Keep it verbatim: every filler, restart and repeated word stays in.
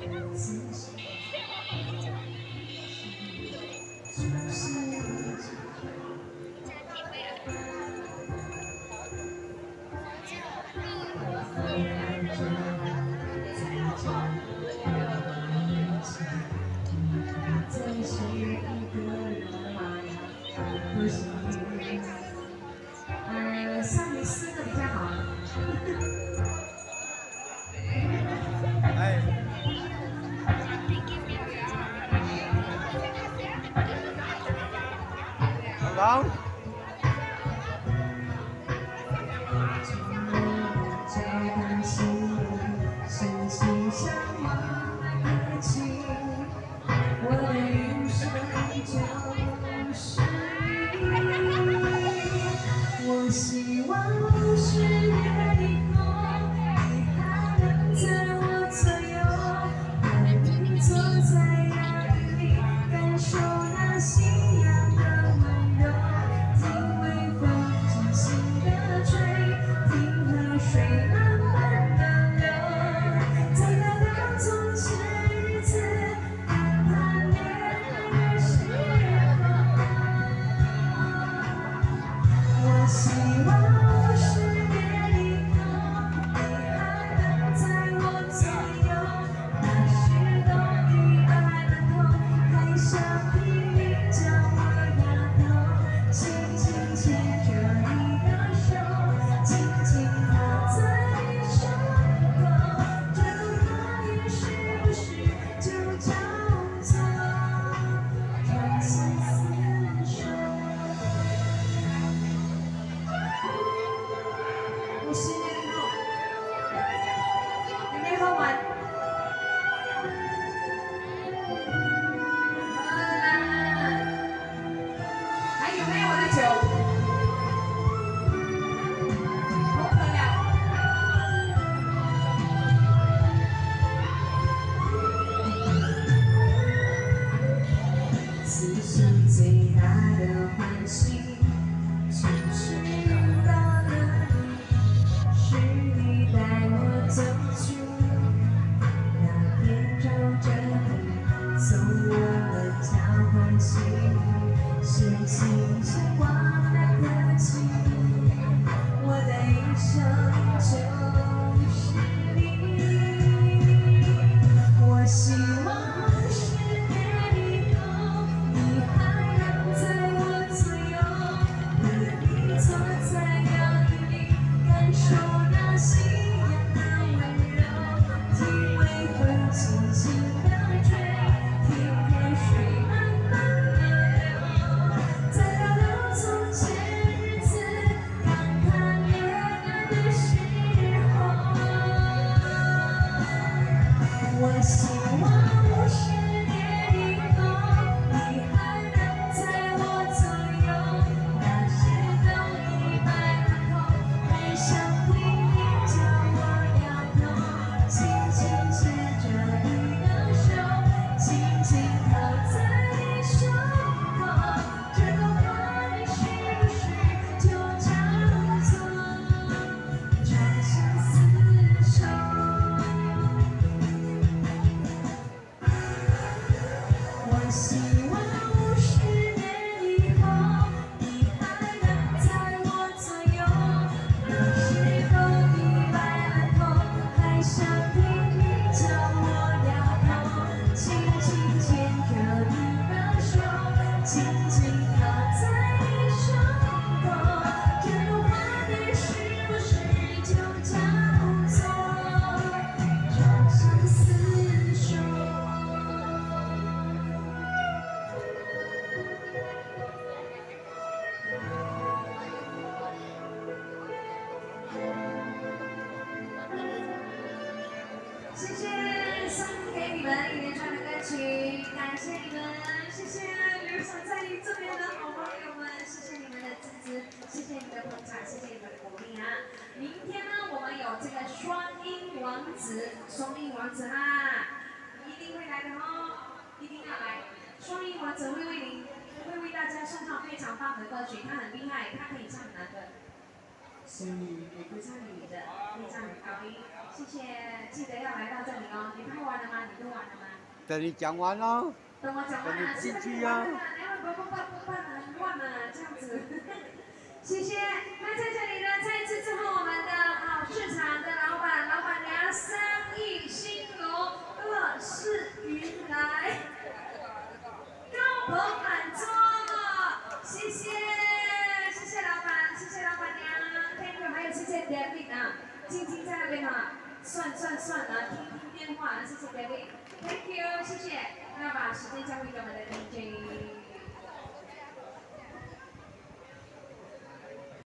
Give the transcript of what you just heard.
呃，上面四个比较好。 哎，老公。 我希望十年以后，你还能在我左右，和你坐在阳里，感受那夕阳的温柔，听微风轻轻地吹，听河水慢慢地流，在那个从前日子，谈谈恋爱的时候。 我希望十年以后，你还能在我左右。那时冬雨爱满头，还想拼命叫我丫头，轻轻牵着你的手，轻轻靠在你胸口，这个画面是不是就叫做转身厮守？ 我十年以后，有没有喝完？喝啦！还有没有我的酒？不喝了。此生最大的欢喜，就是遇到了你。 是你带我走去那片照着你，送我们交换心意，深情相望的客气，我的一生就是你。我希望十年以后，你还能在我左右，和你坐在阳里，感受。 夕阳的温柔，听微风轻轻地吹，听河水慢慢地流，在那老从前日子，刚谈恋爱的时候。我希望十年以后，你还能在我左右，那时冬雨白满头，还想拼命。 叫我摇头，轻轻牵着你的手，轻轻靠在你胸口，这个画面是不是就叫做转身厮守？我希望十年以后，你还能在我左右，那时冬雨。 还想拼命叫我摇头，轻轻牵着你的手，轻轻靠在你胸口，这个画面是不是就叫做转身厮守？谢谢送给你们一连串的歌曲，感谢你们，谢谢留守在你这边的好朋友们，谢谢你们的支持，谢谢你们的捧场，谢谢你们的鼓励啊！明天呢，我们有这个双音王子，双音王子啦，一定会来的哦，一定要来。双音王子会为您，会为大家送上非常棒的歌曲，他很厉害，他可以唱哪个？ 所以也不差你的，非常高音，谢谢，记得要来到这里哦。你拍完了吗？你录完了吗？ 等你讲完喽。 等我讲完了， 进去啊。 啊。 哎，不不不不不能乱了，这样子。谢谢。那在这里呢，再一次祝贺我们的好市场的老板、老板娘生意兴隆，乐事迎来，高朋满座。谢谢，谢谢老板，谢谢老板娘 ，Thank you， 还有谢谢 David 啊，静静在那边啊，算算算啊，听听电话，谢谢 David，Thank you， 谢谢。那把时间交给我们的 D J。